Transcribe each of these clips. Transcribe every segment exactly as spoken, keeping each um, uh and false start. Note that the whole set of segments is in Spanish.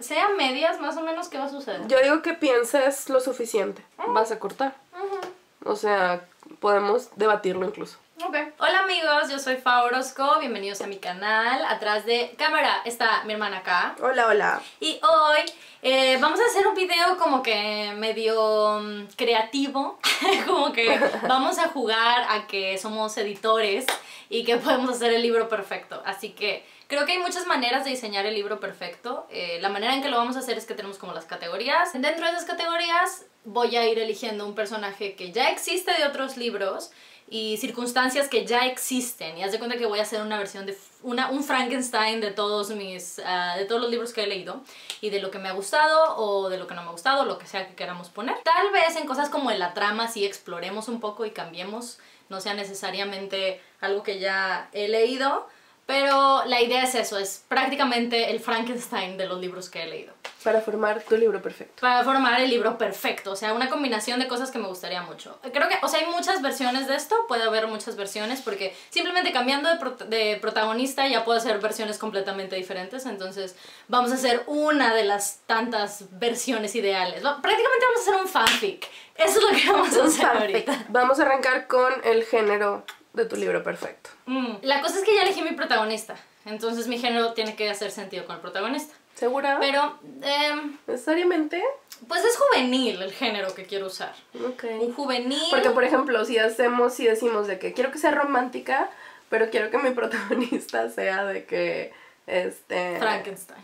sé a medias más o menos qué va a suceder. Yo digo que pienses lo suficiente. Uh-huh. Vas a cortar. Uh-huh. O sea, podemos debatirlo incluso. Ok. Hola amigos, yo soy Fa Orozco, bienvenidos a mi canal. Atrás de cámara está mi hermana acá. Hola, hola. Y hoy eh, vamos a hacer un video como que medio um, creativo. Como que vamos a jugar a que somos editores y que podemos hacer el libro perfecto. Así que creo que hay muchas maneras de diseñar el libro perfecto. Eh, la manera en que lo vamos a hacer es que tenemos como las categorías. Dentro de esas categorías voy a ir eligiendo un personaje que ya existe de otros libros y circunstancias que ya existen, y haz de cuenta que voy a hacer una versión de una, un Frankenstein de todos mis uh, de todos los libros que he leído y de lo que me ha gustado o de lo que no me ha gustado, lo que sea que queramos poner. Tal vez en cosas como en la trama sí exploremos un poco y cambiemos, no sea necesariamente algo que ya he leído, pero la idea es eso, es prácticamente el Frankenstein de los libros que he leído. Para formar tu libro perfecto. Para formar el libro perfecto, o sea, una combinación de cosas que me gustaría mucho. Creo que, o sea, hay muchas versiones de esto, puede haber muchas versiones, porque simplemente cambiando de, pro de protagonista ya puedo hacer versiones completamente diferentes, entonces vamos a hacer una de las tantas versiones ideales. Prácticamente vamos a hacer un fanfic, eso es lo que vamos a hacer ahorita. Vamos a arrancar con el género de tu libro perfecto. Mm. La cosa es que ya elegí mi protagonista, entonces mi género tiene que hacer sentido con el protagonista. ¿Segura? Pero, eh, ¿necesariamente? Pues es juvenil el género que quiero usar. Ok. Un juvenil. Porque, por ejemplo, si hacemos, si decimos de que quiero que sea romántica, pero quiero que mi protagonista sea de que, este... Frankenstein.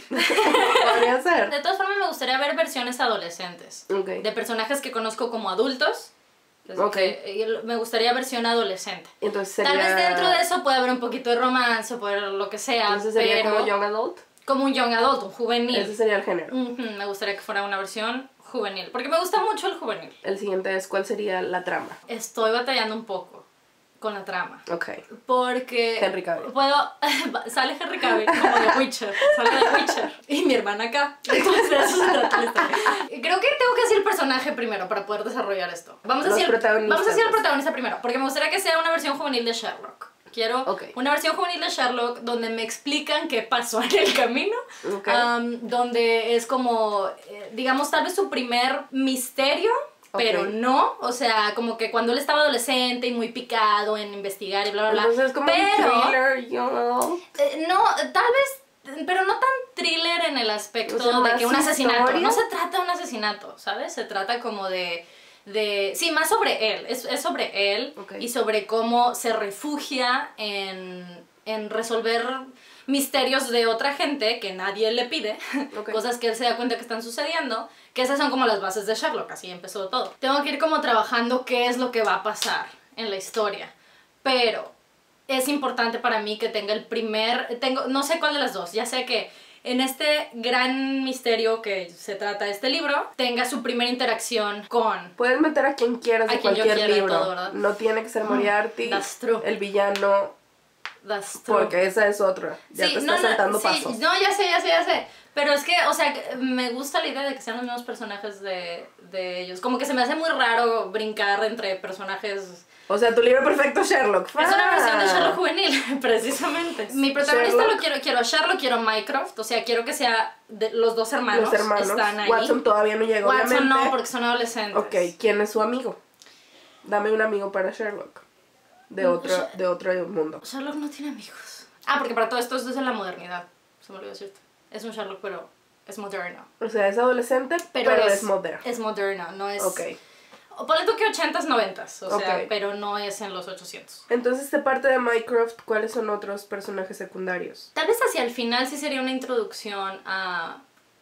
Podría ser. De todas formas, me gustaría ver versiones adolescentes. Okay. De personajes que conozco como adultos. Ok. Que me gustaría versión adolescente. Entonces sería... Tal vez dentro de eso puede haber un poquito de romance, puede haber lo que sea. Entonces sería pero... como young adult. Como un young adult, un juvenil. Ese sería el género. Uh-huh. Me gustaría que fuera una versión juvenil, porque me gusta mucho el juvenil. El siguiente es, ¿cuál sería la trama? Estoy batallando un poco con la trama. Ok. Porque... Henry Cavill. Puedo... Sale Henry Cavill, como de Witcher. Sale de Witcher. Y mi hermana acá. Entonces de eso se trata la historia. Creo que tengo que decir el personaje primero para poder desarrollar esto. Vamos a Los decir, protagonistas. vamos a decir el protagonista primero, porque me gustaría que sea una versión juvenil de Sherlock. Quiero okay. una versión juvenil de Sherlock donde me explican qué pasó en el camino. Okay. Um, donde es como, eh, digamos, tal vez su primer misterio. Pero okay. no, o sea, como que cuando él estaba adolescente y muy picado en investigar y bla, bla, bla. Entonces es como pero, un thriller, young adult. Eh, no, tal vez, pero no tan thriller en el aspecto o sea, de que un asesinato. historia. No se trata de un asesinato, ¿sabes? Se trata como de... de sí, más sobre él, es, es sobre él okay. y sobre cómo se refugia en, en resolver misterios de otra gente que nadie le pide, okay. cosas que él se da cuenta que están sucediendo, que esas son como las bases de Sherlock, así empezó todo. Tengo que ir como trabajando qué es lo que va a pasar en la historia, pero es importante para mí que tenga el primer, tengo, no sé cuál de las dos, ya sé que en este gran misterio que se trata este libro, tenga su primera interacción con... Puedes meter a quien quieras de cualquier quiera libro, de todo, no tiene que ser Moriarty, That's true. el villano... That's true. Porque esa es otra, ya sí, te no, estás no, saltando sí, pasos. No, ya sé, ya sé, ya sé. Pero es que, o sea, me gusta la idea de que sean los mismos personajes de, de ellos. Como que se me hace muy raro brincar entre personajes... O sea, tu libro perfecto Sherlock. Es una versión de Sherlock juvenil, precisamente. Mi protagonista Sherlock. lo quiero, quiero a Sherlock, quiero a Mycroft. O sea, quiero que sea de, los dos hermanos. Los hermanos. Están ahí. Watson todavía no llegó, Watson obviamente. no, porque son adolescentes. Ok, ¿quién es su amigo? Dame un amigo para Sherlock. De otro, Sher de otro mundo. Sherlock no tiene amigos. Ah, porque para todo esto es desde la modernidad. Se me olvidó decirte. Es un Sherlock, pero es moderno. O sea, es adolescente, pero, pero es, es moderno. Es moderno, no es... Ok. Ponle tú que ochentas, noventas, o okay. sea, pero no es en los ochocientos. Entonces, de parte de Mycroft, ¿cuáles son otros personajes secundarios? Tal vez hacia el final sí sería una introducción a...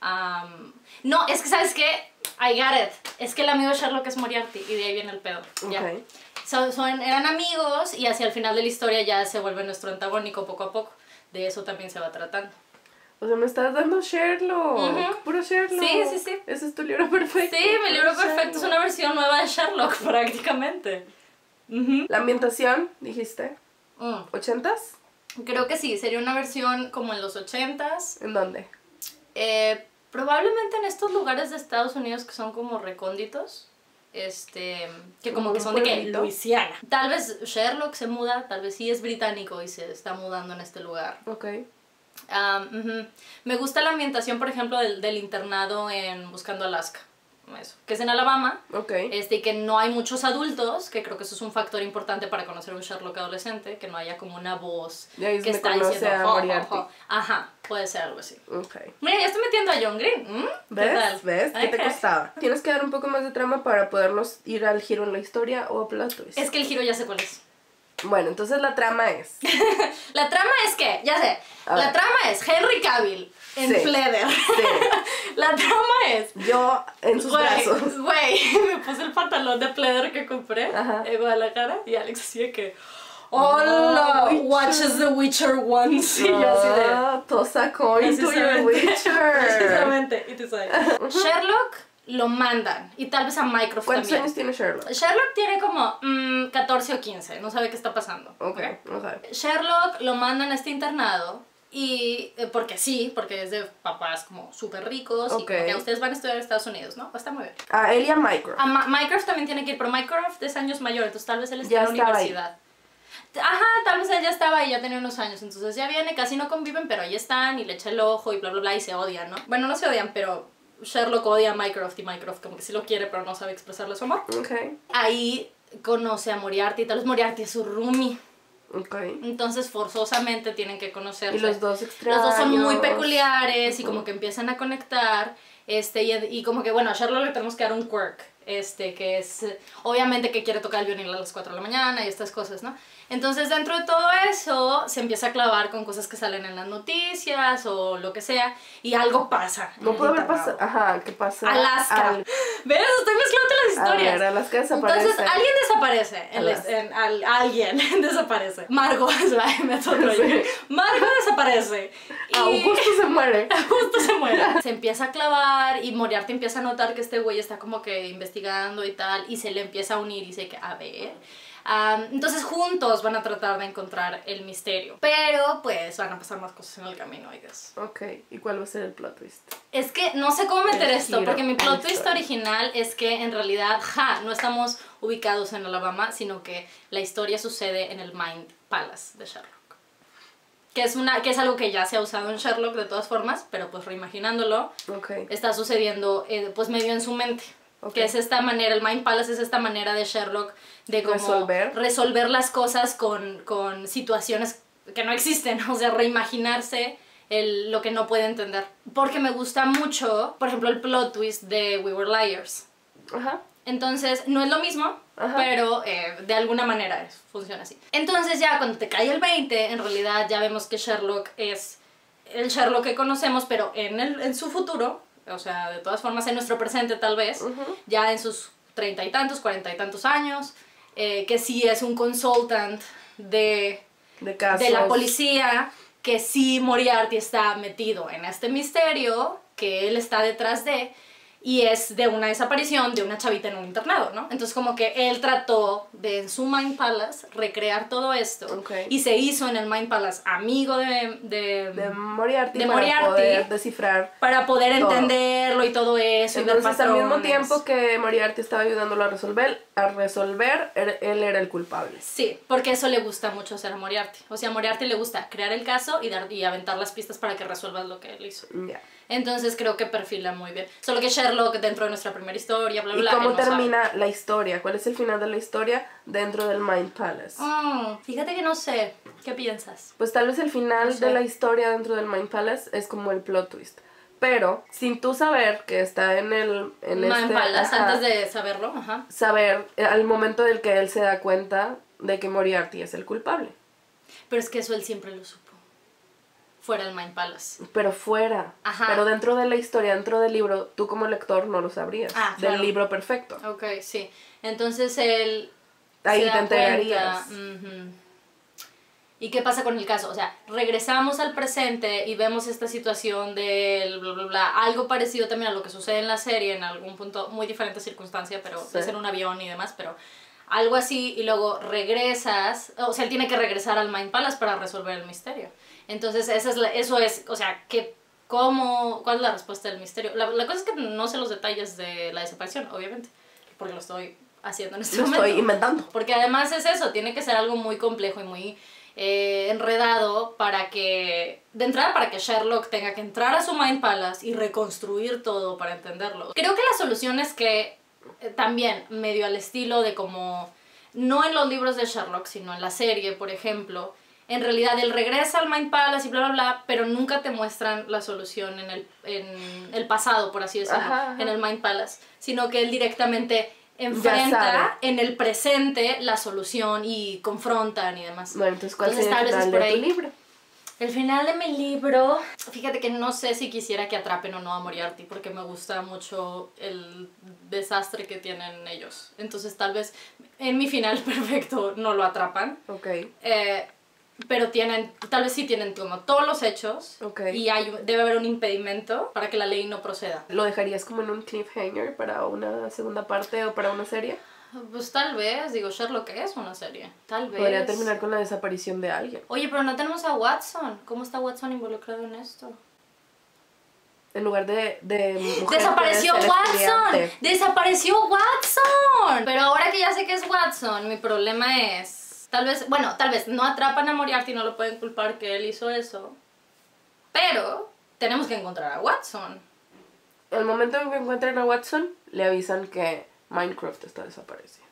a no, es que, ¿sabes qué? I got it. Es que el amigo de Sherlock es Moriarty y de ahí viene el pedo. Ok. Ya. Son, son, eran amigos y hacia el final de la historia ya se vuelve nuestro antagónico poco a poco. De eso también se va tratando. O sea, me estás dando Sherlock. Uh-huh. Puro Sherlock. Sí, sí, sí. Ese es tu libro perfecto. Sí, mi libro perfecto Sherlock. Es una versión nueva de Sherlock, prácticamente. Uh-huh. La ambientación, dijiste. Mm. ¿ochentas? Creo que sí, sería una versión como en los ochentas. ¿En dónde? Eh, probablemente en estos lugares de Estados Unidos que son como recónditos. Este, que como que son de que Luisiana. Tal vez Sherlock se muda, tal vez sí es británico y se está mudando en este lugar. Ok. Um, ujú. Me gusta la ambientación, por ejemplo, del, del internado en Buscando Alaska. Eso, que es en Alabama, Okay. este, y que no hay muchos adultos, que creo que eso es un factor importante para conocer un Sherlock adolescente, que no haya como una voz Y ahí es que donde está conoce diciendo, a "Jo, jo, Moriarty". jo". Ajá, puede ser algo así. Okay. Mira, ya estoy metiendo a John Green. ¿Mm? ¿Qué ¿Ves? tal? ¿Ves? ¿Qué te Ok. costaba? Tienes que dar un poco más de trama para podernos ir al giro en la historia o a plot twist. Es que el giro ya sé cuál es. Bueno, entonces la trama es... La trama es que, ya sé, A la ver. trama es Henry Cavill en Sí. Pleather. Sí. La trama es... Yo en sus Güey, brazos. güey, me puse el pantalón de Pleather que compré Ajá. en Guadalajara y Alex así de que... Hola, Witcher. watches The Witcher once. Y yo así de... Ah, toss a coin to your Precisamente. Witcher. Precisamente. Y tú sabes. Sherlock lo mandan. Y tal vez a Mycroft ¿Cuántos también. años tiene Sherlock? Sherlock tiene como mm, catorce o quince. No sabe qué está pasando. Ok, no sabe. Sherlock lo mandan a este internado. Y eh, porque sí, porque es de papás como súper ricos. Ok. Y como que ustedes van a estudiar en Estados Unidos, ¿no? Está muy bien. Ah, él y a Mycroft. A Ma- Mycroft también tiene que ir, pero Mycroft es años mayor, entonces tal vez él está Ya en la estaba ahí. universidad. Ajá, tal vez él ya estaba ahí, ya tenía unos años, entonces ya viene, casi no conviven, pero ahí están y le echa el ojo y bla bla bla y se odian, ¿no? Bueno, no se odian, pero Sherlock odia a Mycroft y Mycroft como que sí lo quiere, pero no sabe expresarle su amor. Ok, Ahí conoce a Moriarty, tal vez Moriarty es su roomie, ok. entonces forzosamente tienen que conocerse. Y los dos extraños. Los dos son muy peculiares y como que empiezan a conectar, este, y, y como que, bueno, a Sherlock le tenemos que dar un quirk, este, que es, eh, obviamente que quiere tocar el violín a las cuatro de la mañana y estas cosas, ¿no? Entonces dentro de todo eso se empieza a clavar con cosas que salen en las noticias o lo que sea y algo pasa. en No el puede haber internado. pasado. Ajá, ¿qué pasa? Alaska. Al- ¿Ves? Estoy mezclando las A historias. ver, Alaska desaparece. Entonces alguien desaparece. En la- Alaska. en- al- alguien desaparece. Margot, me otro rollo. Sí. Margot desaparece. Y Augusto se muere. justo se muere. Se empieza a clavar y Moriarty empieza a notar que este güey está como que investigando y tal. Y se le empieza a unir y dice que, a ver... Um, entonces juntos van a tratar de encontrar el misterio. Pero pues van a pasar más cosas en el camino, I guess. Ok, ¿y cuál va a ser el plot twist? Es que no sé cómo meter El esto, giro porque mi en la plot twist historia. original es que en realidad, ja, no estamos ubicados en Alabama, sino que la historia sucede en el Mind Palace de Sherlock. Que es, una, que es algo que ya se ha usado en Sherlock de todas formas, pero pues reimaginándolo, Ok, está sucediendo eh, pues medio en su mente. Ok. Que es esta manera, el Mind Palace es esta manera de Sherlock de como Resolver. resolver las cosas con, con situaciones que no existen, o sea, reimaginarse el, lo que no puede entender. Porque me gusta mucho, por ejemplo, el plot twist de We Were Liars. ajá. Entonces, no es lo mismo, Ajá. pero eh, de alguna manera es- funciona así. Entonces ya cuando te cae el veinte, en realidad ya vemos que Sherlock es el Sherlock que conocemos, pero en, el, en su futuro, o sea, de todas formas en nuestro presente tal vez, Ujú. ya en sus treinta y tantos, cuarenta y tantos años, eh, que sí es un consultant de, De casos. de la policía, que sí Moriarty está metido en este misterio, que él está detrás de, y es de una desaparición de una chavita en un internado, ¿no? Entonces como que él trató de en su Mind Palace recrear todo esto, Ok. y se hizo en el Mind Palace amigo de... de, De Moriarty de para Moriarty. poder descifrar. para poder todo. entenderlo y todo eso, y ver Entonces, al mismo patrones. tiempo que Moriarty estaba ayudándolo a resolver, a resolver, él, él era el culpable. Sí, porque eso le gusta mucho hacer a Moriarty. O sea, a Moriarty le gusta crear el caso y, dar, y aventar las pistas para que resuelvas lo que él hizo. Ya. Entonces creo que perfila muy bien. Solo que Sherlock dentro de nuestra primera historia, bla, bla, ¿Y bla. cómo él no sabe. termina la historia? ¿Cuál es el final de la historia dentro del Mind Palace? Mm, fíjate que no sé. ¿Qué piensas? Pues tal vez el final No sé. de la historia dentro del Mind Palace es como el plot twist. Pero, sin tú saber que está en el... En Mind este, Palace, ajá, antes de saberlo, ajá. saber eh, al momento del que él se da cuenta de que Moriarty es el culpable. Pero es que eso él siempre lo supo. Fuera del Mind Palace. Pero fuera. Ajá. Pero dentro de la historia, dentro del libro, tú como lector no lo sabrías. Ah, del claro. libro perfecto. Ok, sí. Entonces él... Ahí se te da enterarías. cuenta, ujú. ¿Y qué pasa con el caso? O sea, regresamos al presente y vemos esta situación del bla bla bla, algo parecido también a lo que sucede en la serie, en algún punto, muy diferente circunstancia, pero Sí. es en un avión y demás, pero algo así, y luego regresas, o sea, él tiene que regresar al Mind Palace para resolver el misterio. Entonces, esa es la- eso es, o sea, que, ¿cómo, ¿cuál es la respuesta del misterio? La, la cosa es que no sé los detalles de la desaparición, obviamente, porque lo estoy haciendo en este Lo momento. estoy inventando. Porque además es eso, tiene que ser algo muy complejo y muy eh, enredado para que, de entrada para que Sherlock tenga que entrar a su Mind Palace y reconstruir todo para entenderlo. Creo que la solución es que eh, también medio al estilo de como, no en los libros de Sherlock, sino en la serie, por ejemplo, en realidad él regresa al Mind Palace y bla, bla, bla, pero nunca te muestran la solución en el, en el pasado, por así decirlo, Ajá, ajá. en el Mind Palace, sino que él directamente enfrenta en el presente la solución y confrontan y demás. Bueno, entonces, ¿cuál Entonces, sería el tal vez final es por de tu ahí. libro? El final de mi libro, fíjate que no sé si quisiera que atrapen o no a Moriarty, porque me gusta mucho el desastre que tienen ellos. Entonces tal vez en mi final perfecto no lo atrapan. Ok. Eh, pero tienen, tal vez sí tienen como todos los hechos. Ok. Y hay, debe haber un impedimento para que la ley no proceda. ¿Lo dejarías como en un cliffhanger para una segunda parte o para una serie? Pues tal vez, digo, Sherlock es una serie. Tal vez. Podría terminar con la desaparición de alguien. Oye, pero no tenemos a Watson. ¿Cómo está Watson involucrado en esto? En lugar de, de mujer, ¡Desapareció puede ser Watson! estudiante. ¡Desapareció Watson! Pero ahora que ya sé que es Watson, mi problema es... Tal vez, bueno, tal vez no atrapan a Moriarty, no lo pueden culpar que él hizo eso. Pero tenemos que encontrar a Watson. El momento en que encuentren a Watson, le avisan que Minecraft está desaparecido.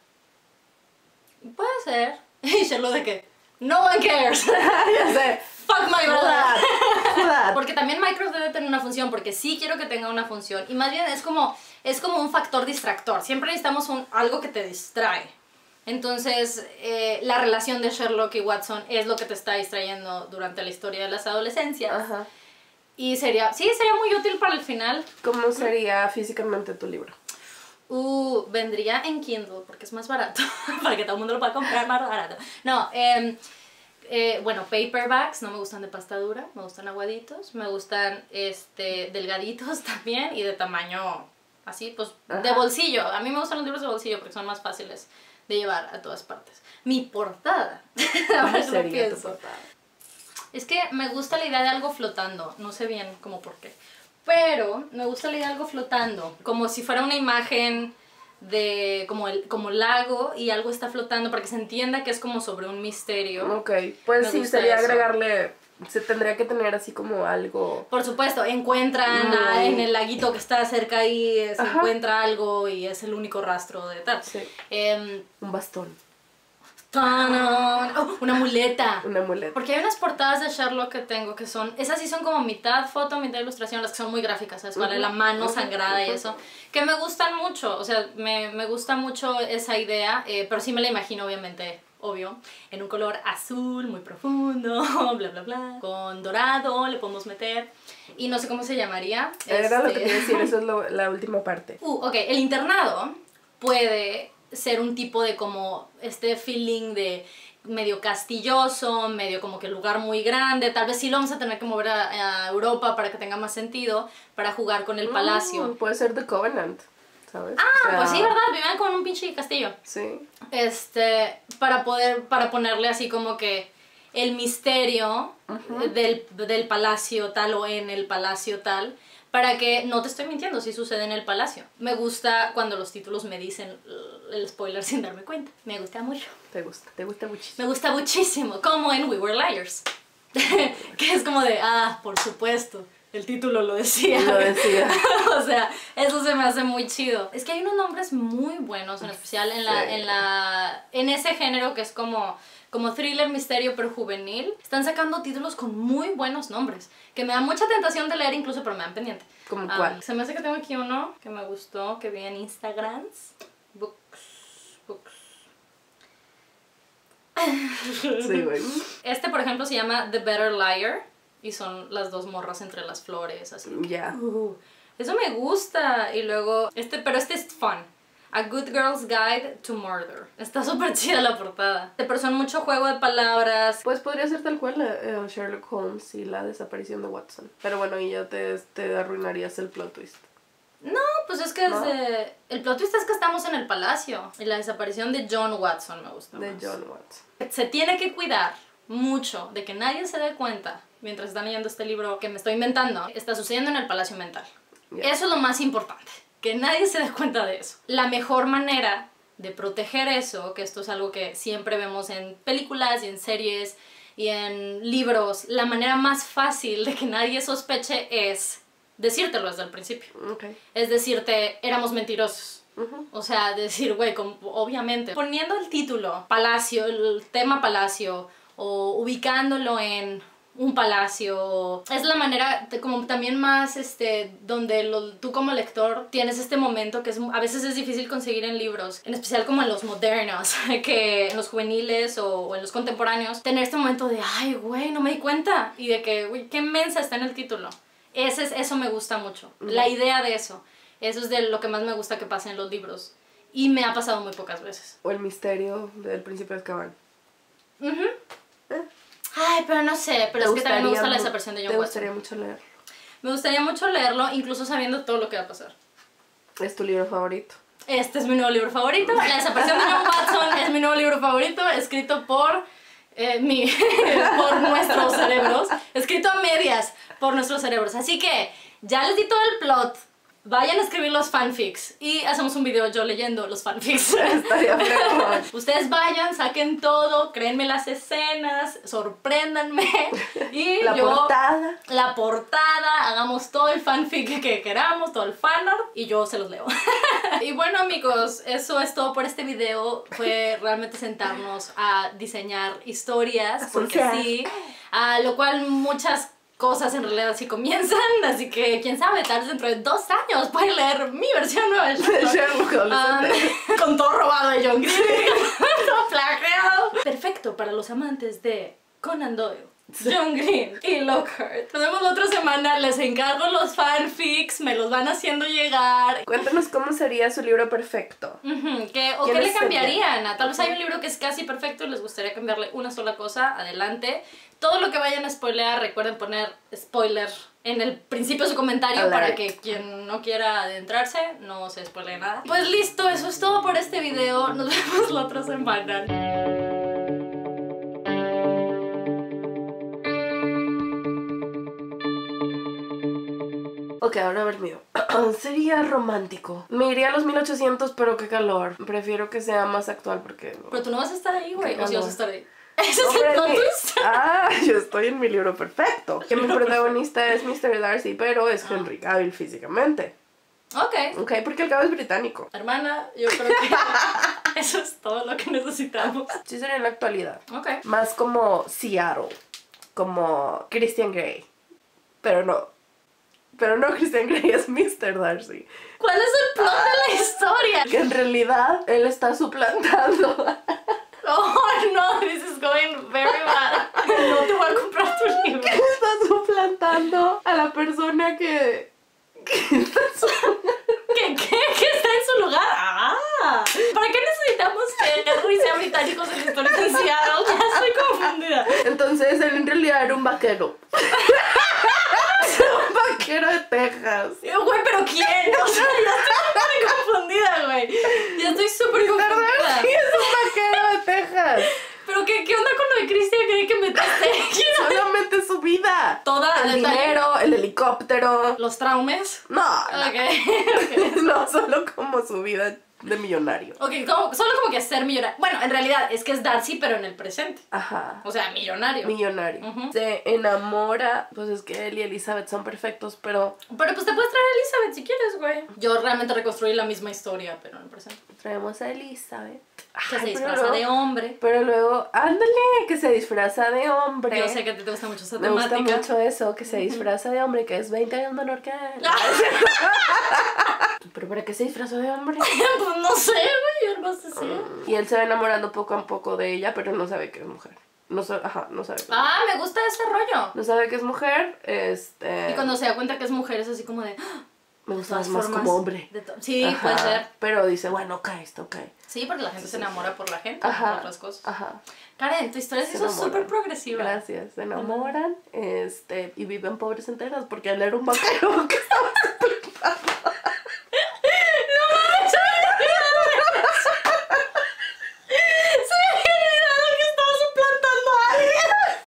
Puede ser. Y Sherlock de que... No one cares. Ya sé. Fuck my brother. Joder. Porque también Minecraft debe tener una función, porque sí quiero que tenga una función. Y más bien es como, es como un factor distractor. Siempre necesitamos un, algo que te distrae. Entonces, eh, la relación de Sherlock y Watson es lo que te está distrayendo durante la historia de las adolescencias. Ajá. Y sería, sí, sería muy útil para el final. ¿Cómo sería físicamente tu libro? Uh, vendría en Kindle, porque es más barato. Para que todo el mundo lo pueda comprar más barato. No, eh, eh, bueno, paperbacks, no me gustan de pasta dura, me gustan aguaditos. Me gustan este, delgaditos también y de tamaño así, pues, Ajá. de bolsillo. A mí me gustan los libros de bolsillo porque son más fáciles de llevar a todas partes. Mi portada. Ahora ¿Cómo lo sería tu pienso. portada? Es que me gusta la idea de algo flotando, no sé bien cómo por qué. Pero me gusta la idea de algo flotando, como si fuera una imagen de como el como lago y algo está flotando para que se entienda que es como sobre un misterio. Ok, pues Me sí, gusta sería eso. agregarle, se tendría que tener así como algo... Por supuesto, encuentran a- Muy- en el laguito que está cerca ahí, se Ajá. encuentra algo y es el único rastro de tal. Sí. Em, Un bastón, ¡tanan! Oh, una muleta. un amuleto. Porque hay unas portadas de Sherlock que tengo que son, esas sí son como mitad foto, mitad ilustración, las que son muy gráficas, ¿sabes? Vale, Ujú, la mano ujú, sangrada y ujú. eso, que me gustan mucho, o sea, me, me gusta mucho esa idea, eh, pero sí me la imagino, obviamente, obvio, en un color azul muy profundo, bla, bla, bla, con dorado le podemos meter, y no sé cómo se llamaría. Era lo que este, te iba a decir, eso es lo- la última parte. Uh, ok, el internado puede ser un tipo de como este feeling de medio castilloso, medio como que lugar muy grande, tal vez sí lo vamos a tener que mover a, a Europa para que tenga más sentido, para jugar con el palacio. Mm, puede ser The Covenant, ¿sabes? Ah, O sea, pues sí, ¿verdad? Vivían con un pinche castillo. Sí. Este, para poder, para ponerle así como que el misterio del, del palacio tal o en el palacio tal, para que, no te estoy mintiendo, sí sucede en el palacio. Me gusta cuando los títulos me dicen el spoiler sin darme cuenta. Me gusta mucho. Te gusta, te gusta muchísimo. Me gusta muchísimo, como en We Were Liars. Que es como de, ah, por supuesto, el título lo decía. Lo decía. O sea, eso se me hace muy chido. Es que hay unos nombres muy buenos, en especial en, la, Sí. en, la, en ese género que es como, como thriller, misterio, pero juvenil. Están sacando títulos con muy buenos nombres, que me da mucha tentación de leer incluso, pero me dan pendiente. ¿Cómo Ah, cuál? se me hace que tengo aquí uno que me gustó, que vi en Instagrams. Books, books. Sí, güey. Este, por ejemplo, se llama The Better Liar y son las dos morras entre las flores, así. Ya. Uh, eso me gusta. Y luego, este, pero este es fun. A Good Girl's Guide to Murder. Está súper chida la portada. Pero son mucho juego de palabras. Pues podría ser tal cual la, eh, Sherlock Holmes y la desaparición de Watson. Pero bueno, y ya te, te arruinarías el plot twist. No, pues es que ¿No? desde... El plot twist es que estamos en el palacio. Y la desaparición de John Watson me gusta De más. John Watson. Se tiene que cuidar mucho de que nadie se dé cuenta, mientras están leyendo este libro que me estoy inventando, está sucediendo en el palacio mental. Yeah. Eso es lo más importante, que nadie se dé cuenta de eso. La mejor manera de proteger eso, que esto es algo que siempre vemos en películas y en series y en libros, la manera más fácil de que nadie sospeche es decírtelo desde el principio. Okay. Es decirte, éramos mentirosos. Uh-huh. O sea, decir, güey, obviamente. Poniendo el título, palacio, el tema palacio, o ubicándolo en un palacio, es la manera de, como también más, este, donde lo, tú como lector tienes este momento que es, a veces es difícil conseguir en libros, en especial como en los modernos, que en los juveniles o, o en los contemporáneos, tener este momento de, ay, güey, no me di cuenta, y de que, güey, qué mensa está en el título. Ese es, eso me gusta mucho, uh-huh. La idea de eso. Eso es de lo que más me gusta que pase en los libros. Y me ha pasado muy pocas veces. O el misterio del príncipe de Azkaban. Uh-huh. ¿Eh? Ay, pero no sé, pero es que también me gusta la desaparición de John Watson. ¿Te gustaría mucho leerlo? Me gustaría mucho leerlo, incluso sabiendo todo lo que va a pasar. ¿Es tu libro favorito? Este es mi nuevo libro favorito. La desaparición de John Watson es mi nuevo libro favorito, escrito por, eh, mi, por nuestros cerebros. Escrito a medias por nuestros cerebros. Así que ya les di todo el plot. Vayan a escribir los fanfics y hacemos un video yo leyendo los fanfics. Estaría fregón. Ustedes vayan, saquen todo, créenme las escenas, sorpréndanme y la yo... portada. La portada, hagamos todo el fanfic que queramos, todo el fanart y yo se los leo. Y bueno amigos, eso es todo por este video. Fue realmente sentarnos a diseñar historias, porque sí, a lo cual muchas cosas en realidad así comienzan, así que quién sabe, tal vez dentro de dos años pueden leer mi versión nueva de Sherlock. um, con todo robado de John Green, todo plagiado. Perfecto para los amantes de Conan Doyle, John Green y Lockhart. Nos vemos la otra semana, les encargo los fanfics, me los van haciendo llegar. Cuéntanos cómo sería su libro perfecto. Uh-huh, ¿qué, ¿O qué le cambiarían? Sería? Tal vez hay un libro que es casi perfecto y les gustaría cambiarle una sola cosa, adelante. Todo lo que vayan a spoilear, recuerden poner spoiler en el principio de su comentario Alert. Para que quien no quiera adentrarse no se spoilee nada. Pues listo, eso es todo por este video. Nos vemos la otra semana. Ok, ahora a ver mío. Sería romántico. Me iría a los mil ochocientos, pero qué calor. Prefiero que sea más actual porque... Pero tú no vas a estar ahí, güey. O si vas a estar ahí. ¿Ese no, es el mi... totus? Ah, yo estoy en mi libro perfecto. Que mi protagonista es mister Darcy, pero es ah. Henry Cavill físicamente. Ok. Ok, porque el cabo es británico. Hermana, yo creo que eso es todo lo que necesitamos. Sí sería en la actualidad. Ok. Más como Seattle. Como Christian Grey. Pero no. Pero no, Christian Grey es mister Darcy. ¿Cuál es el plot ah, de la historia? Que en realidad él está suplantando. Oh no, this is going very bad. No te voy a comprar tu libro. Que está suplantando a la persona que... que está su... ¿Qué, qué? ¿Que está en su lugar? Ah, ¿para qué necesitamos que Henry sea británico en historias de Seattle? Ya estoy confundida. Entonces él en realidad era un vaquero. Un vaquero de Texas. Güey, ¿pero quién? O sea, ya estoy confundida, güey. Ya estoy súper confundida. Sí, es un vaquero de Texas. ¿Pero qué, qué onda con lo de Christian Grey que metiste? Solamente su vida. Toda el dinero, el helicóptero. ¿Los traumas? No. Ok. Okay. No, solo como su vida de millonario. Ok, como, solo como que ser millonario. Bueno, en realidad es que es Darcy, pero en el presente. Ajá. O sea, millonario. Millonario. Uh-huh. Se enamora, pues es que él y Elizabeth son perfectos, pero... Pero pues te puedes traer a Elizabeth si quieres, güey. Yo realmente reconstruí la misma historia, pero en el presente. Traemos a Elizabeth. Que Ay, se disfraza luego, de hombre. Pero luego, ándale, que se disfraza de hombre. Yo sé que a ti te gusta mucho esa Me temática. Me gusta mucho eso, que se disfraza de hombre, que es veinte años menor que él. ¿Pero para qué se disfrazó de hombre? Pues no sé, güey, yo no sé si. Mm, y él se va enamorando poco a poco de ella, pero no sabe que es mujer. No sabe, ajá, no sabe. Ah, me gusta ese rollo. No sabe que es mujer, este... Y cuando se da cuenta que es mujer es así como de... Me gusta más, más como hombre. Sí, ajá, puede ser. Pero dice, bueno, ok, está ok. Sí, porque la gente sí, se enamora por la gente, ajá, por otras cosas. Ajá. Karen, tu historia se hizo súper progresiva. Gracias. Se enamoran, uh-huh. este, y viven pobres enteras porque él era un vaquero que estaba